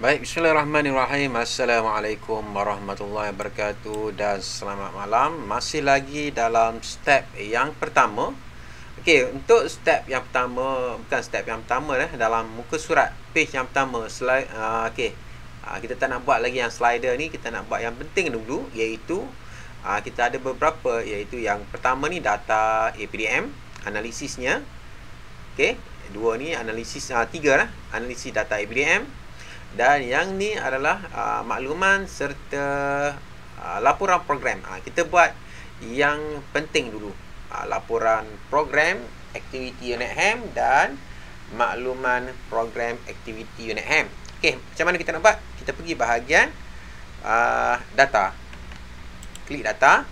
Baik, bismillahirrahmanirrahim. Assalamualaikum warahmatullahi wabarakatuh dan selamat malam. Masih lagi dalam step yang pertama. Okey, untuk step yang pertama, bukan step yang pertama dalam muka surat page yang pertama, slide kita tak nak buat lagi yang slider ni, kita nak buat yang penting dulu, iaitu kita ada beberapa, iaitu yang pertama ni data APDM, analisisnya. Okey, dua ni analisis, tiga lah, analisis data APDM. Dan yang ni adalah makluman serta laporan program. Kita buat yang penting dulu. Laporan program aktiviti unit ham dan makluman program aktiviti unit ham. Okey, macam mana kita nak buat? Kita pergi bahagian data. Klik data.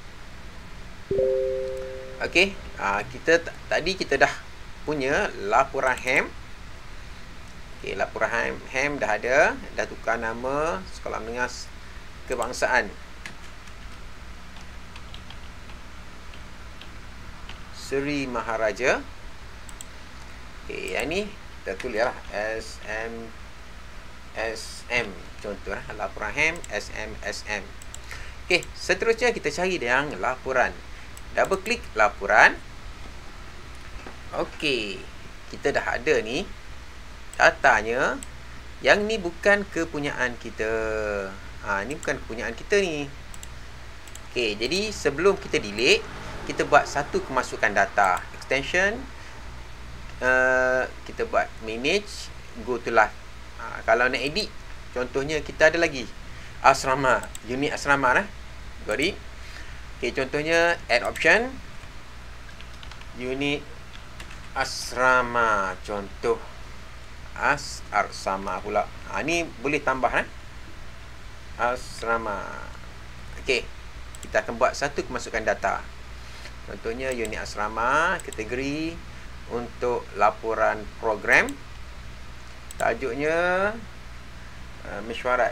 Okey, tadi kita dah punya laporan ham. Okay, laporan ham dah ada, dah tukar nama sekolah menengah kebangsaan Seri Maharaja. Okay, yang ni kita tulis lah SM contoh lah, laporan ham SM. Okay, seterusnya kita cari yang laporan. Double klik laporan. Okay, kita dah ada ni datanya. Yang ni bukan kepunyaan kita. Ni bukan kepunyaan kita ni. Okey, jadi sebelum kita delete, kita buat satu kemasukan data. Extension, kita buat manage, go to live. Kalau nak edit, contohnya kita ada lagi asrama, unit asrama lah. Got it? Okey, contohnya add option, unit asrama, contoh asrama pula. Ni boleh tambah asrama. Okey, kita akan buat satu kemasukan data. Contohnya unit asrama, kategori untuk laporan program. Tajuknya mesyuarat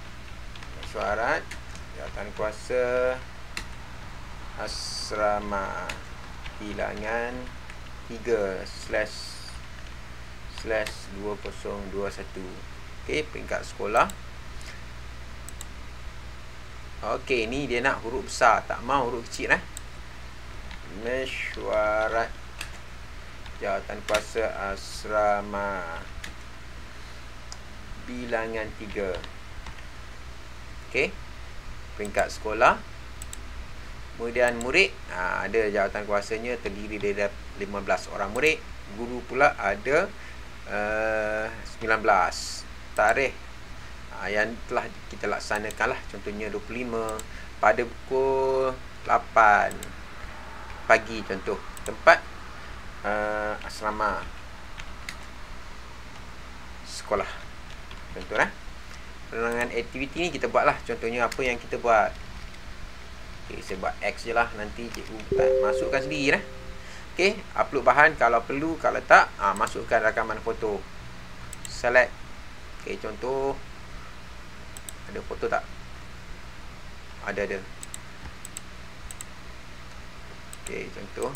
jawatan kuasa asrama bilangan 3/2021. Okey, peringkat sekolah. Okey, ni dia nak huruf besar, tak mau huruf kecil mesyuarat jawatan kuasa asrama bilangan 3. Okey, peringkat sekolah. Kemudian murid, ada jawatan kuasanya terdiri dari 15 orang murid. Guru pula ada 19. Tarikh yang telah kita laksanakan lah, contohnya 25 pada pukul 8 pagi, contoh. Tempat asrama sekolah, contoh penerangan aktiviti ni kita buat lah, contohnya apa yang kita buat. Okay, saya buat X je lah, nanti cikgu masukkan sendiri Okey, upload bahan kalau perlu, kalau tak, masukkan rakaman foto. Select. Okey, contoh. Ada foto tak? Ada. Okey, contoh.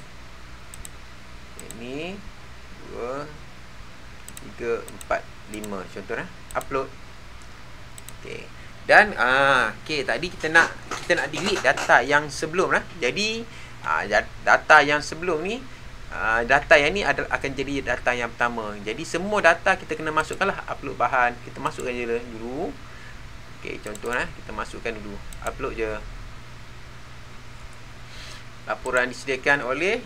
Ini 2 3 4 5, contoh upload. Okey. Dan okey, tadi kita nak delete data yang sebelum Jadi data yang sebelum ni, data yang ni akan jadi data yang pertama. Jadi semua data kita kena masukkanlah. Upload bahan, kita masukkan je dulu. Okey, contoh kita masukkan dulu. Upload je. Laporan disediakan oleh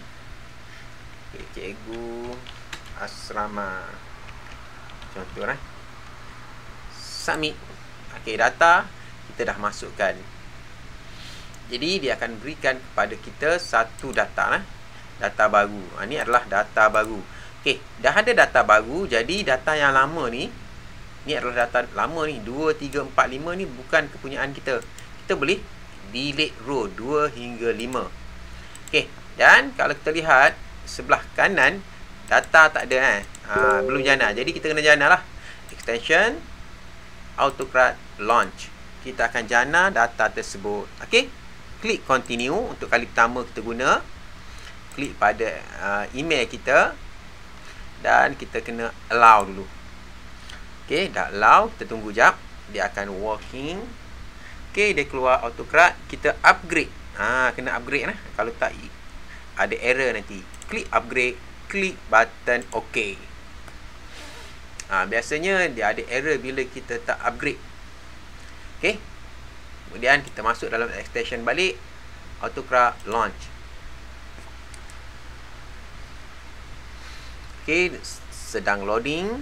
cikgu asrama, contoh submit. Okey, data kita dah masukkan. Jadi dia akan berikan kepada kita satu data data baru. Ini adalah data baru. Okey, dah ada data baru. Jadi data yang lama ni adalah data lama ni, 2 3 4 5 ni bukan kepunyaan kita. Kita boleh delete row 2 hingga 5. Okey, dan kalau kita lihat sebelah kanan, data tak ada belum jana. Jadi kita kena jana lah. Extension AutoCAD launch. Kita akan jana data tersebut. Okey, klik continue untuk kali pertama kita guna. Klik pada email kita dan kita kena allow dulu. Okey, dah allow, kita tunggu jap. Dia akan working. Okey, dia keluar AutoCAD, kita upgrade. Kena upgrade lah. Kalau tak ada error nanti. Klik upgrade, klik button OK. Biasanya dia ada error bila kita tak upgrade. Okey. Kemudian kita masuk dalam extension balik, AutoCAD launch. Okey, sedang loading.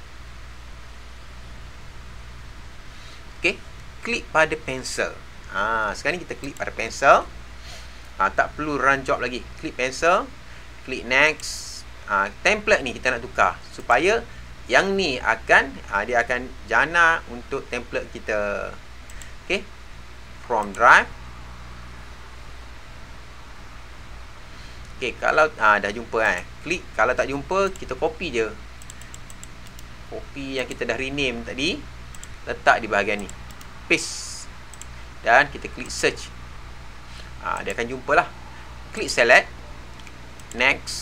Okey, klik pada pencil. Sekarang ni kita klik pada pencil. Tak perlu run job lagi. Klik pencil, klik next. Template ni kita nak tukar supaya yang ni akan dia akan jana untuk template kita. Okey, from drive. Okey, kalau dah jumpa klik. Kalau tak jumpa, kita copy je. Copy yang kita dah rename tadi, letak di bahagian ni. Paste. Dan kita klik search. Dia akan jumpa lah. Klik select. Next.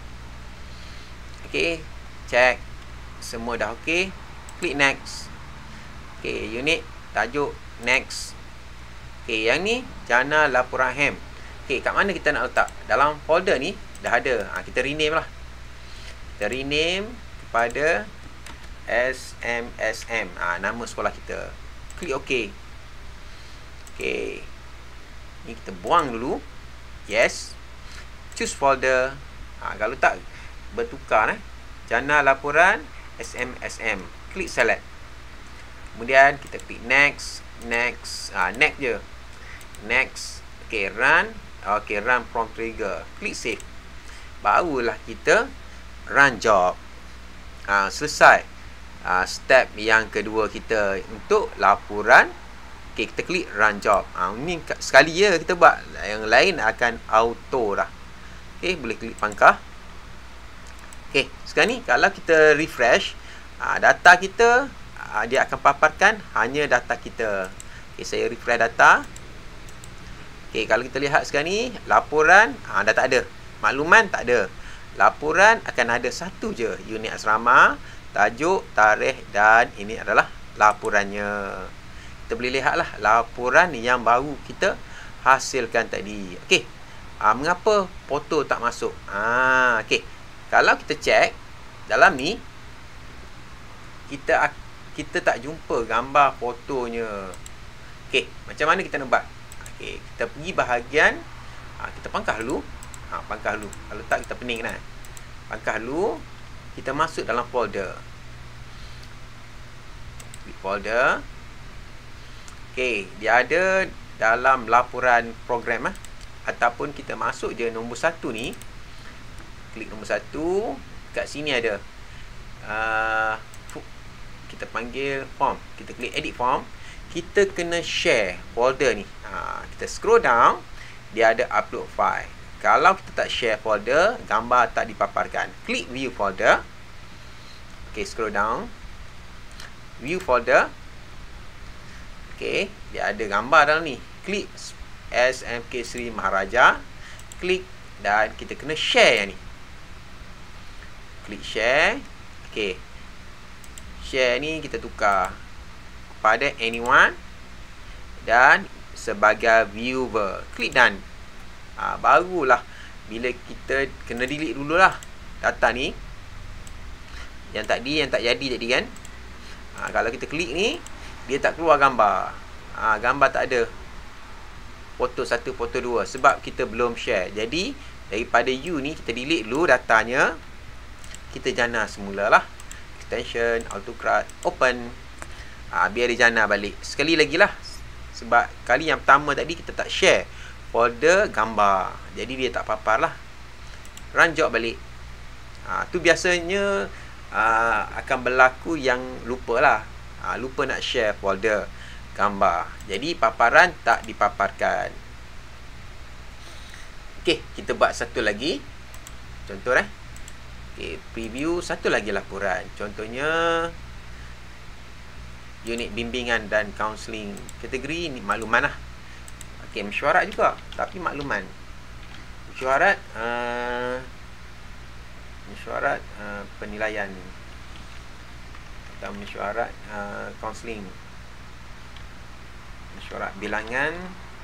Okey, check. Semua dah okey. Klik next. Okey, unit, tajuk, next. Okey, yang ni jana laporan HAM. Okey, kat mana kita nak letak? Dalam folder ni dah ada. Kita rename lah. Kita rename kepada SMSM. Nama sekolah kita. Klik OK. Okey. Ni kita buang dulu. Yes. Choose folder. Kalau tak bertukar jana laporan SMSM. Klik select. Kemudian kita klik next. Next. Next je. Next. Okey, run. Okey, run prompt trigger. Klik save. Barulah kita run job. Selesai. Step yang kedua kita untuk laporan. Okey, kita klik run job. Ni sekali je kita buat. Yang lain akan auto dah. Okey, boleh klik pangkah. Okey, sekarang ni kalau kita refresh, data kita dia akan paparkan hanya data kita. Okey, saya refresh data. Okey, kalau kita lihat sekarang ni, laporan dah tak ada. Makluman tak ada. Laporan akan ada satu je, unit asrama, tajuk, tarikh dan ini adalah laporannya. Kita boleh lihatlah laporan yang baru kita hasilkan tadi. Okey. Mengapa foto tak masuk? Okey. Kalau kita check dalam ni, kita tak jumpa gambar fotonya. Okey, macam mana kita nak buat? Okey, kita pergi bahagian, kita pangkah dulu. Pangkah dulu. Kalau tak kita pening kan. Pangkah dulu, kita masuk dalam folder. Klik folder. Okey, dia ada dalam laporan program ataupun kita masuk je nombor 1 ni. Klik nombor 1. Kat sini ada kita panggil form. Kita klik edit form. Kita kena share folder ni. Kita scroll down, dia ada upload file. Kalau kita tak share folder, gambar tak dipaparkan. Klik view folder. Okey, scroll down. View folder. Okey, dia ada gambar dalam ni. Klik SMK Sri Maharaja. Klik dan kita kena share yang ni. Klik share. Okey. Share ni kita tukar kepada anyone dan sebagai viewer. Klik done. Barulah bila kita kena delete dululah data ni. Yang tadi yang tak jadi tadi kan. Kalau kita klik ni, dia tak keluar gambar. Gambar tak ada. Foto 1, foto 2 sebab kita belum share. Jadi daripada you ni kita delete dulu datanya. Kita jana semula lah. Extension AutoCAD open. Biar dia jana balik. Sekali lagi lah. Sebab kali yang pertama tadi kita tak share folder gambar. Jadi dia tak papar lah. Run job balik. Tu biasanya akan berlaku yang lupa lah. Lupa nak share folder gambar. Jadi paparan tak dipaparkan. Okey, kita buat satu lagi. Contoh Okey, preview satu lagi laporan. Contohnya unit bimbingan dan kaunseling. Kategori ni makluman lah. Okey, mesyuarat juga, tapi makluman. Mesyuarat penilaian. tentang mesyuarat kaunseling, mesyuarat bilangan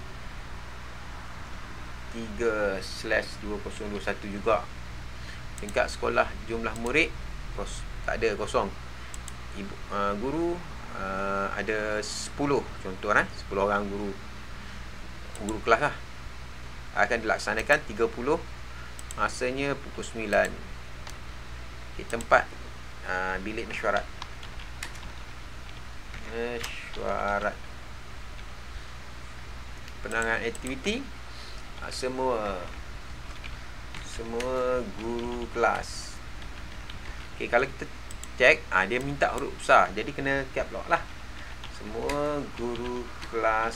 3/2021 juga. Tingkat sekolah jumlah murid tak ada, kosong. Guru ada 10 contoh 10 orang guru kelas lah. Akan dilaksanakan 30, masanya pukul 9. Tempat bilik mesyuarat. Penanganan aktiviti semua guru kelas. Kalau kita cek, dia minta huruf besar, jadi kena cap lock lah. Semua guru kelas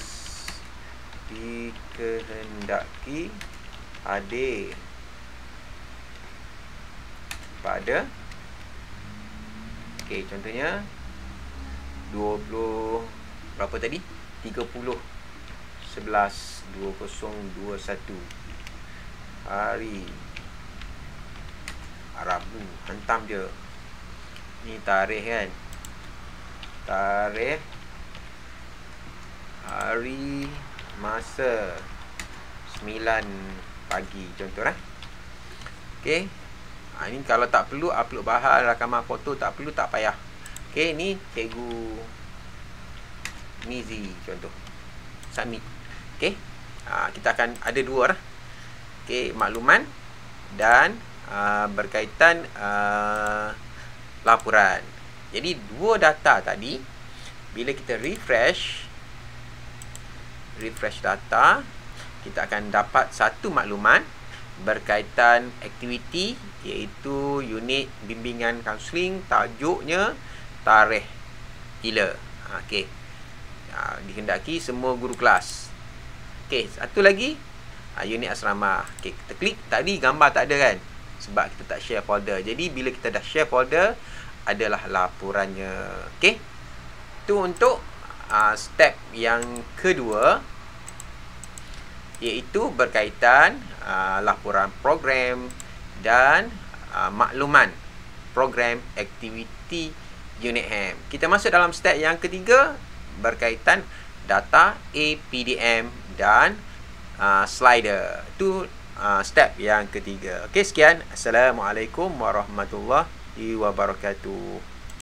dikehendaki hadir pada contohnya 20 berapa tadi, 30/11/2021 hari Rabu. Hantam je ni tarikh kan, tarikh, hari, masa 9 pagi contoh ni kalau tak perlu upload bahan rakaman foto, tak perlu, tak payah. Ni cikgu Nizi contoh, submit. Kita akan ada dua makluman dan berkaitan laporan. Jadi dua data tadi, bila kita refresh data, kita akan dapat satu makluman berkaitan aktiviti, iaitu unit bimbingan kaunseling, tajuknya tarikh gila. Dikehendaki semua guru kelas. Satu lagi unit asrama. Kita klik, tadi gambar tak ada kan, sebab kita tak share folder. Jadi bila kita dah share folder, adalah laporannya. Itu untuk step yang kedua, iaitu berkaitan laporan program dan makluman program aktiviti unit HAM. Kita masuk dalam step yang ketiga, berkaitan data APDM dan slider. Itu step yang ketiga. Sekian. Assalamualaikum warahmatullahi wabarakatuh.